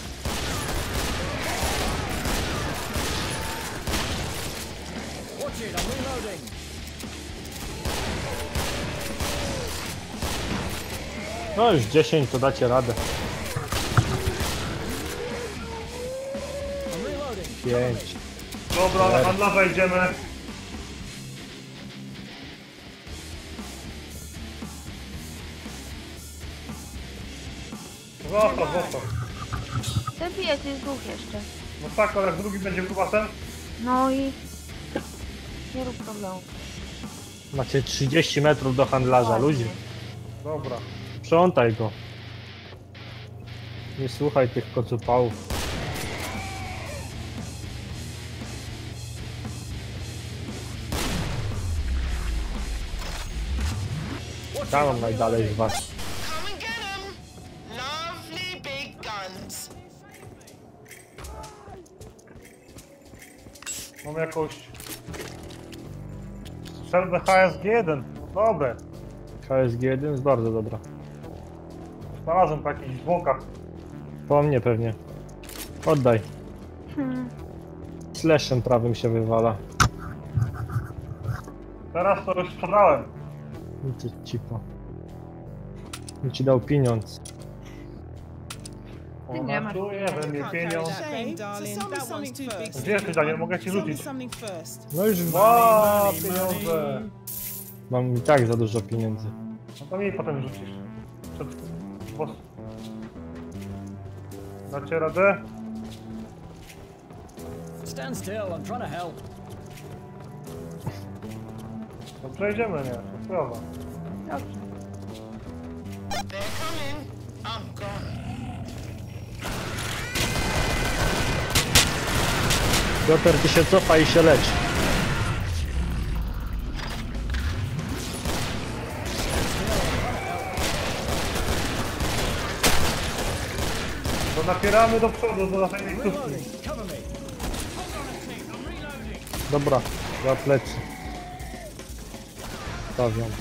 Watch it. I'm reloading. No już dziesięć, to dacie radę. I'm Pięć. Dobra, na handlarza idziemy. Zostaw, zostaw. Zabijaj, to jest duch jeszcze. No tak, ale jak drugi będzie grubasem? No i... Nie rób problemu. Macie trzydzieści metrów do handlarza, ludzi. Dobra. Sprzątaj go. Nie słuchaj tych kocupałów. Tam mam najdalej z was. Come and get him! Lovely big guns. Mam jakąś... Strzelbę H S G jeden. Dobre. K S G jeden jest bardzo dobra. Znalazłem po jakichś zwłokach. Po mnie pewnie. Oddaj. Hmm. Slashem prawym się wywala. Teraz to już sprzedałem. I ty cipo. I ci dał pieniądz. nie Ona masz. czuje we mnie Can't carry pieniądz. that Shame, pain, darling. so sell me That one's something too big. first. Gdzie jesteś, Daniel? Mogę ci Sell me rzucić. something first. No już Ła, money, pieniądze. mam i tak za dużo pieniędzy. No to mi potem rzucisz. Przed... Boss. Dacie radę? Stand still, I'm trying to help. No przejdziemy, nie? To sprawa. Dobrze. They're coming. I'm gone. Piotr, ty się cofa i się lecz. To napieramy do przodu, do naszej miejscówki. Reloading, cover me. Dobra, za plecy. Stawiam.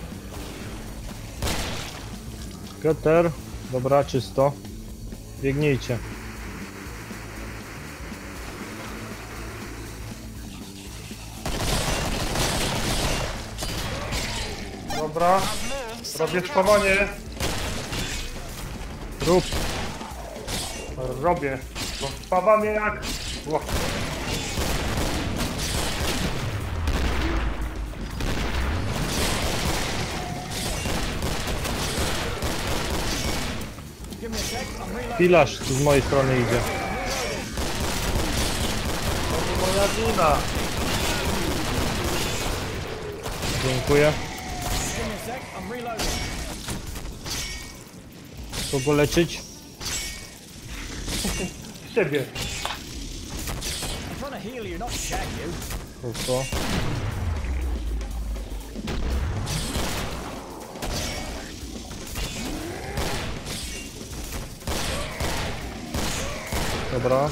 Piotr, dobra, czysto. Biegnijcie. Dobra. Robię spawanie. Rób. Robię. Bo spawa mnie jak... Ło. Give me a sec, I'm reloading. Pilarz tu z mojej strony idzie. To moja wina. Dziękuję. Give me a sec, I'm reloading. Kogo leczyć? Ciebie. I'm trying to heal you, not shag you. To. Dobra.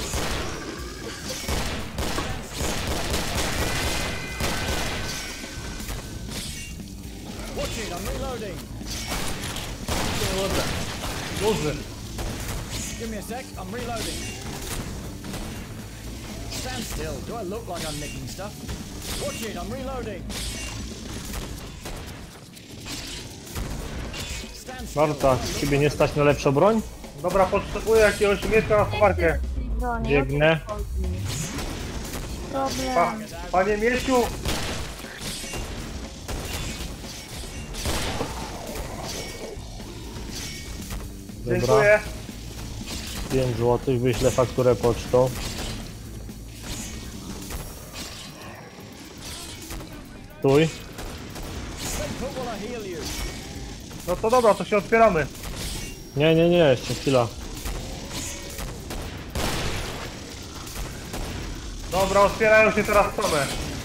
Watch it, I'm reloading. Duży. Give me a sec, I'm reloading. Stand still. Do I look like I'm nicking stuff? Watch it, I'm reloading. Stand still. Marta, ciebie nie stać na lepszą broń? Dobra, potrzebuję jakiegoś miejsca na chowarkę. Bronię, Biegnę. o co chodzi? Problem. Pa, panie Miesiu. Dobra. Dziękuję. pięć złotych, wyślę fakturę pocztą. Stój. Stay put while I heal you. No to dobra, to się otwieramy. Nie, nie, nie, jeszcze chwila. Dobra, otwierają się teraz same.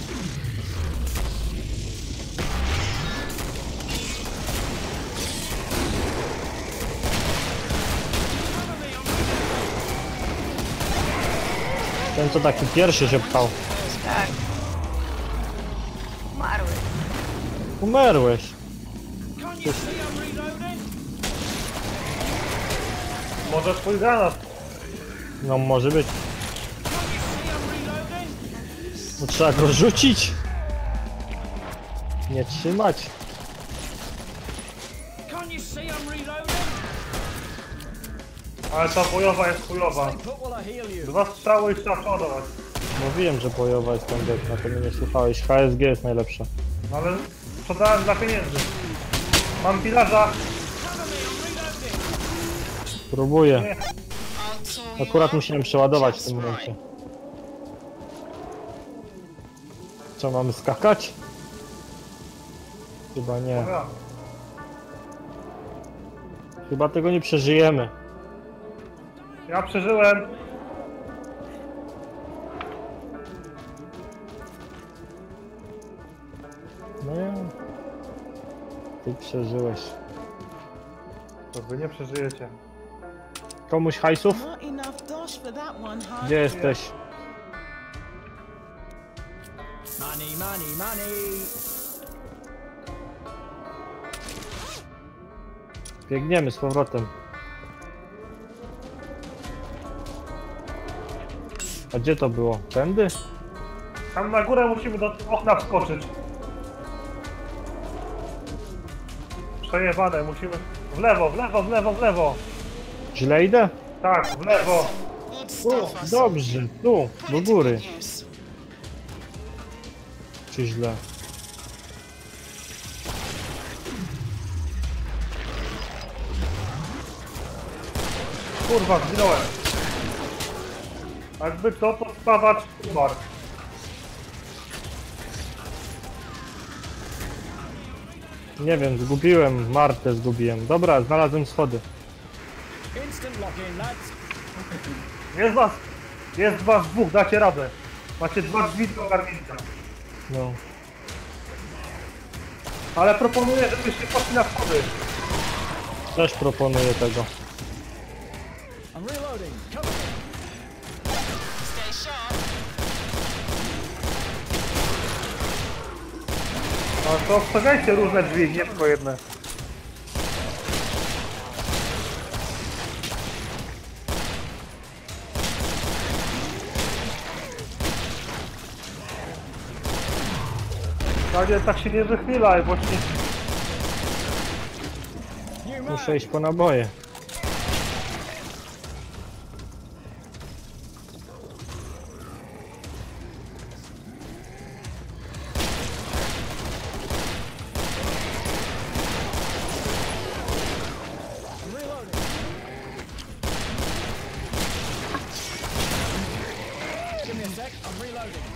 Ten co taki pierwszy się pchał. Tak. Umarły. Umarłeś. Może twój granat. No może być. No, trzeba go rzucić. Nie trzymać. Ale ta bojowa jest chujowa. Stay put while I heal you. Dwa strzały i trzeba przodować. Mówiłem, że bojowa jest tandetna, to mnie nie słuchałeś. H S G jest najlepsza. No ale sprzedałem dla pieniędzy. Mam pilarza. Próbuję. Nie. I'll tool you Akurat up musiałem przeładować w just tym right. momencie. Co, mamy skakać? Chyba nie. Dobra. Chyba tego nie przeżyjemy. Ja przeżyłem. No ja... Ty przeżyłeś. To wy nie przeżyjecie. Komuś hajsów? Not enough dosh for that one, huh? Gdzie jesteś? Money, money, money. Biegniemy z powrotem. A gdzie to było? Tędy? Tam na górę musimy do okna wskoczyć. Przejebane, musimy... W lewo, w lewo, w lewo, w lewo. Źle idę? Tak, w lewo. Good Tu, stuff, Russell. dobrze, tu, Put do it to góry. good use. Czy źle? Kurwa, zginąłem. Jakby to podstawać umarł. Nie wiem, zgubiłem, Martę zgubiłem. Dobra, znalazłem schody. Instant lock-in, lads. Jest was, jest was dwóch, dacie radę. Macie dwa drzwi do ogarnięcia. No. Ale proponuję, żebyście poszli na schody. Też proponuję tego. I'm reloading. Cover me. Stay sharp. No to wstawiajcie różne drzwi, nie tylko jedne. Tak, nie, tak się nie wychylaj, bo ci... New mag. Muszę iść po naboje. I'm reloading. Give me a sec. I'm reloading.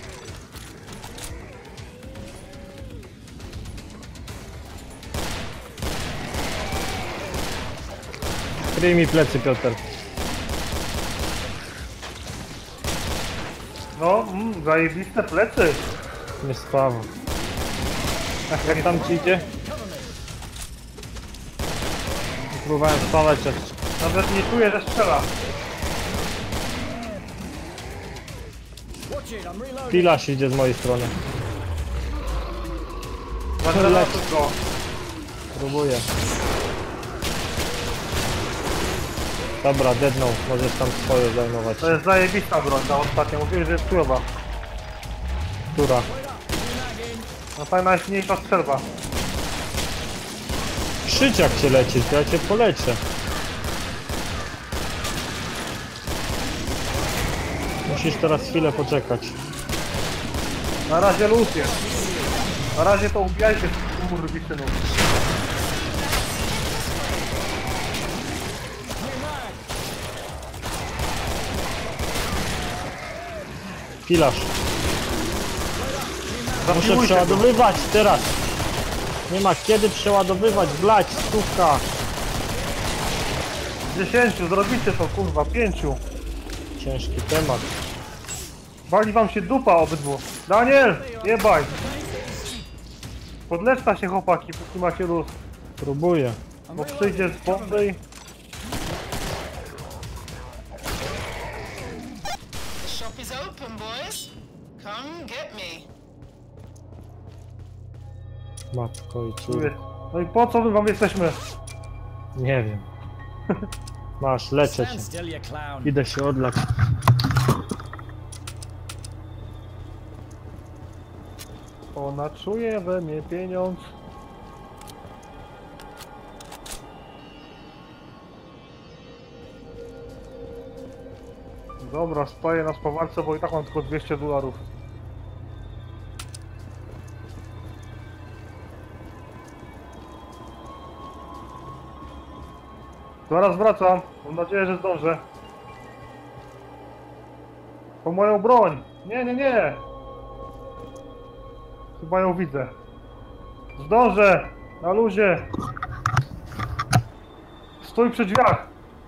Kryj mi plecy, Piotr. No, mm, zajebiste plecy. Nie spawa. Jak tam ci idzie? Próbowałem spawać, jak... Nawet nie czuję, że strzela. Watch it. I'm reloading. Pilarz idzie z mojej strony. Zagranaty go. Próbuję. Dobra, deadnął. Możesz tam swoje zajmować. To jest zajebista broń, ta ostatnia. Mówię, że jest chujowa. Która? No ta najsilniejsza strzelba. Krzycz jak cię leci, to ja cię poleczę. Musisz teraz chwilę poczekać. Na razie luz jest. Na razie to ubijajcie kurwi synów. Pilarz. Muszę Zapiłujcie go. przeładowywać teraz. Nie ma kiedy przeładowywać, blać, stówka. Dziesięciu, zrobicie to kurwa, pięciu. Ciężki temat. Wali wam się dupa obydwu. Daniel, jebaj. Podleczta się chłopaki, póki macie luz. Próbuję. Bo przyjdzie z bomby i... The shop is open, boys. Come get me. Matko i cór. Mówię, no i po co my wam jesteśmy? Nie wiem. Masz, leczę cię. Stand still, you clown. Idę się odlać. Ona czuje we mnie pieniądz. Dobra, stoję na spawarce, bo i tak mam tylko dwieście dolarów. Zaraz wracam. Mam nadzieję, że zdążę. Po moją broń. Nie, nie, nie. Chyba ją widzę. Zdążę. Na luzie. Stój przy drzwiach.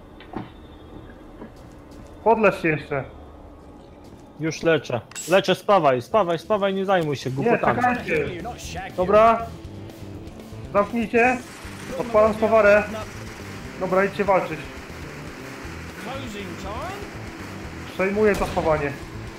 Podlecz się jeszcze. Już leczę. Leczę, spawaj, spawaj, spawaj, nie zajmuj się Nie, głupotami. czekajcie. You're not shaggy. Dobra. Zamknijcie. Odpalam spawarę. Dobra, idźcie walczyć. Closing time. Przejmuję to schowanie.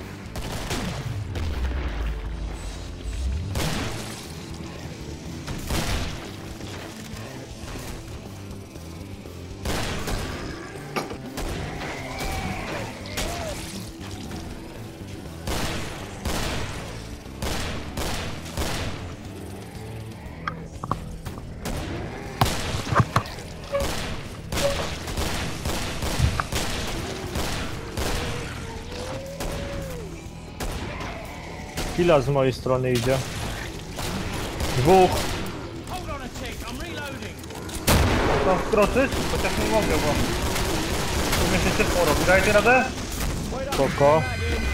Chwila z mojej strony idzie. Dwóch. Hold on a tick. I'm reloading. Tam wkroczyć? Chociaż nie mogę, bo... Tu mnie się ciepło robi. Dajcie radę? Spoko.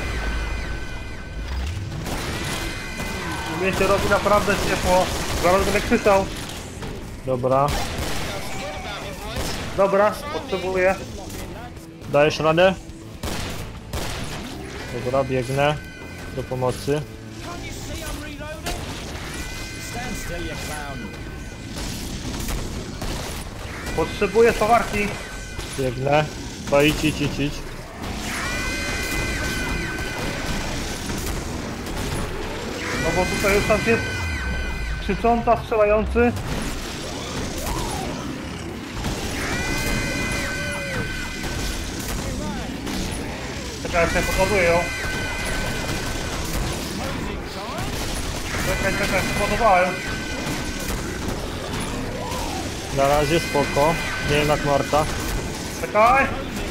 Tu mnie się robi naprawdę ciepło. Zaraz będę krzyczał. Dobra. Dobra, potrzebuję. Dajesz radę? Dobra, biegnę do pomocy. Can't you see I'm reloading? Stand still, you clown. Potrzebuję spawarki. Biegnę. To idź, idź, idź, idź. No bo tutaj już tam jest krzycząca, strzelający. Czekaj, jak się podładuję ją. Czekaj, czekaj, podładowałem. Na razie spoko. Nie wiem jak Marta. Czekaj.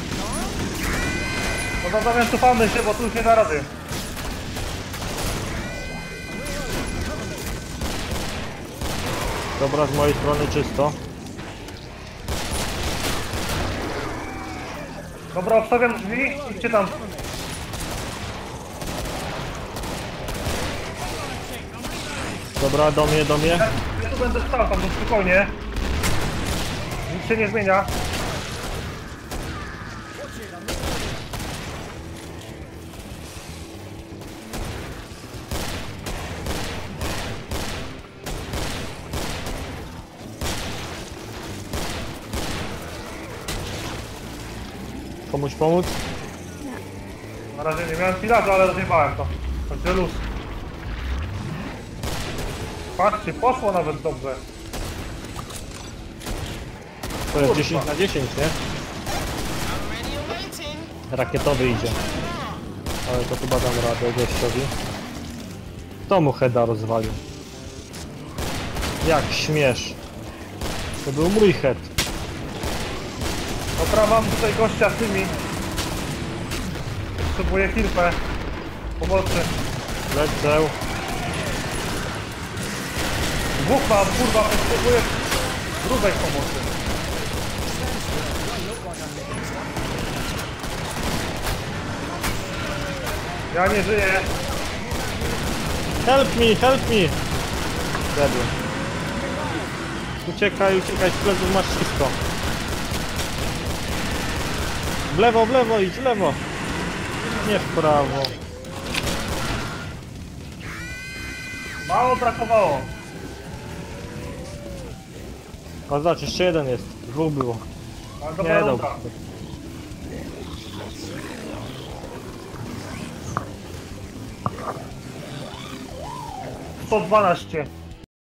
No to zamiast cofamy się, bo tu już nie da rady. Dobra, z mojej strony czysto. Dobra, obstawiam drzwi. Idźcie tam. Dobra, do mnie, do mnie. Ja tu będę stał tam, to spokojnie. Nic się nie zmienia. Komuś pomóc? Na razie nie miałem pilarza, ale rozjebałem to. Także luz. Patrzcie, poszło nawet dobrze. To jest Kurwa. dziesięć na dziesięć, nie? I'm ready and waiting. Rakietowy idzie. Ale to chyba dam radę gościowi. Kto mu heada rozwalił? Jak śmiesz? To był mój head. Dobra, mam tutaj gościa z tymi. Potrzebuję chwilkę pomocy. Lecę. Dwóch mam, kurwa, potrzebuję grubej pomocy. Ja nie żyję. Help me, help me! Zjadłem. Uciekaj, uciekaj, z pleców masz wszystko. W lewo, w lewo, idź w lewo. Nie w prawo. Mało brakowało. A zobacz, jeszcze jeden jest. Dwóch było. Ale Nie, dobra dobra. runda. sto dwanaście.